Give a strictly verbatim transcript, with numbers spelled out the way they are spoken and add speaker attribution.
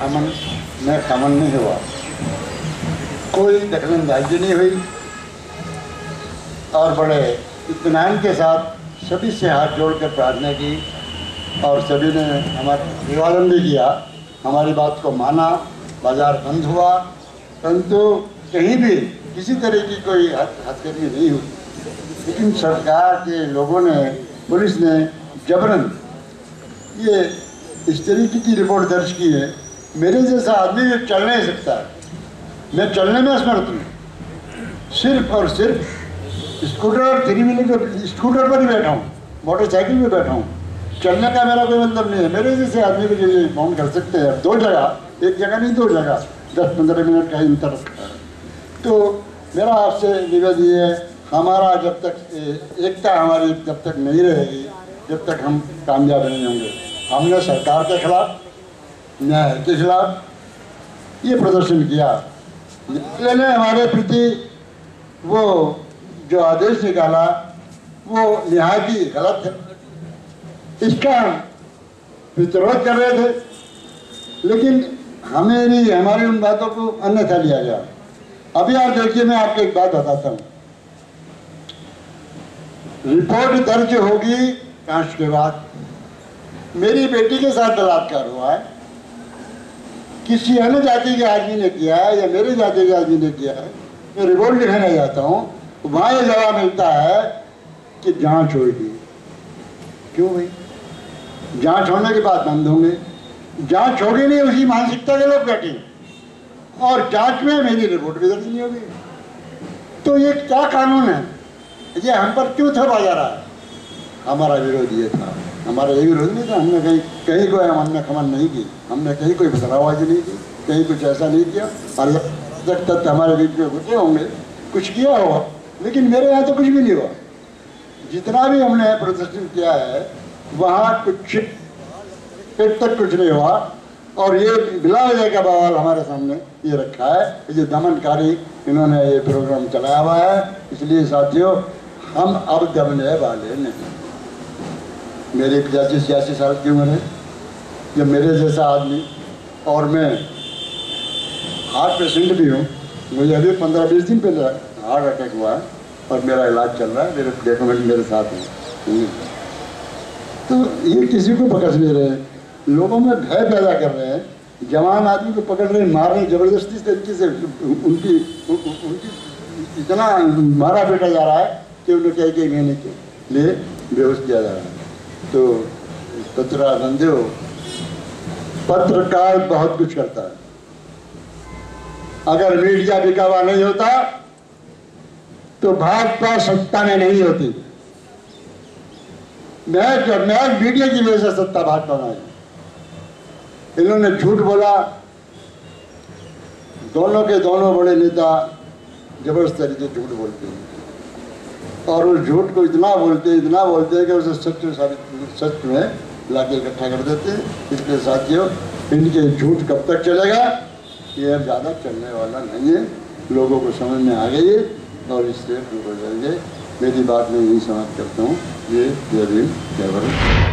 Speaker 1: अमन में खमन नहीं हुआ, कोई दखलंदाजी नहीं हुई और बड़े इत्मीनान के साथ सभी से हाथ जोड़कर प्रार्थना की और सभी ने हमारा अभिवादन भी किया, हमारी बात को माना। बाजार बंद हुआ, परंतु कहीं भी किसी तरह की कोई हथकड़ी नहीं हुई। लेकिन सरकार के लोगों ने, पुलिस ने जबरन ये इस तरीके की रिपोर्ट दर्ज की है। मेरे जैसा आदमी ये चल नहीं सकता है, मैं चलने में असमर्थ हूँ, सिर्फ और सिर्फ स्कूटर और थ्री व्हीलर पर स्कूटर पर ही बैठा हूँ, मोटरसाइकिल में बैठा हूँ। चलने का मेरा कोई मतलब नहीं है। मेरे जैसे आदमी को ये फोन कर सकते हैं दो जगह, एक जगह नहीं दो जगह, दस पंद्रह मिनट का अंतर रखता है। तो मेरा आपसे निवेदन ये है, हमारा जब तक एकता हमारी जब तक नहीं रहेगी, जब तक हम कामयाब नहीं होंगे। हमने सरकार के खिलाफ, न्याय के खिलाफ ये प्रदर्शन किया। मैंने हमारे प्रति वो जो आदेश निकाला वो निहायत ही गलत है, इसका विरोध कर रहे थे, लेकिन हमें हमारी उन बातों को अन्यथा लिया गया। अभी आप देखिए, मैं आपको एक बात बताता हूँ। रिपोर्ट दर्ज होगी कांच के बाद, मेरी बेटी के साथ बलात्कार हुआ है, किसी अन्य जाति के आदमी ने किया है या मेरे जाति के आदमी ने किया है, मैं रिपोर्ट लिखने जाता हूँ, वहाँ ये जवाब मिलता है कि जांच होगी। क्यों भाई? जांच होने के बाद बंद होंगे, जांच होगी नहीं, उसी मानसिकता के लोग बैठे और जांच में मेरी रिपोर्ट भी दर्ज नहीं होगी। तो ये क्या कानून है? ये हम पर क्यों थोपा जा रहा है? हमारा विरोध ये था, हमारा ये विरोध नहीं था। हमने कहीं कहीं कोई हमने खमन नहीं की, हमने कहीं कोई बदलावाजी नहीं की, कहीं कुछ ऐसा नहीं किया। और जब तक हमारे बीच में घुसे होंगे, कुछ किया होगा, लेकिन मेरे यहाँ तो कुछ भी नहीं हुआ। जितना भी हमने प्रदर्शन किया है वहाँ कुछ पेट तक कुछ नहीं हुआ। और ये बिला वजह का बवाल हमारे सामने ये रखा है, ये दमनकारी इन्होंने ये प्रोग्राम चलाया हुआ है। इसलिए साथियों, हम अब दबने वाले नहीं। मेरी पचासी छियासी साल की उम्र है, जब मेरे जैसा आदमी, और मैं हार्ट पेशेंट भी हूँ, मुझे अभी पंद्रह बीस दिन पहले हार्ट अटैक हुआ है और मेरा इलाज चल रहा है, मेरे डॉक्यूमेंट मेरे साथ हैं। तो ये किसी को पकड़ नहीं रहे, लोगों में भय पैदा कर रहे हैं। जवान आदमी को पकड़ रहे हैं, मार रहे हैं जबरदस्ती तरीके से, उनकी उनकी इतना मारा पीटा जा रहा है कि उन्हें कई कई महीने के लिए बेहोश किया जा रहा है। तो पत्रा बंधो, पत्रकार बहुत कुछ करता है। अगर मीडिया बिका हुआ नहीं होता तो भाजपा सत्ता में नहीं होती। मैं मैं मीडिया की वजह से सत्ता भाजपा में आई। इन्होंने झूठ बोला, दोनों के दोनों बड़े नेता जबरदस्त तरीके झूठ बोलते हैं और उस झूठ को इतना बोलते हैं इतना बोलते हैं कि उसे सच साबित सच में लाके इकट्ठा कर देते हैं। इसलिए साथियों, इनके झूठ कब तक चलेगा? ये अब ज़्यादा चलने वाला नहीं है। लोगों को समझ में आ गई है और इससे दूर हो जाएंगे। मेरी बात मैं यही समाप्त करता हूँ। ये जय भीम जय भारत।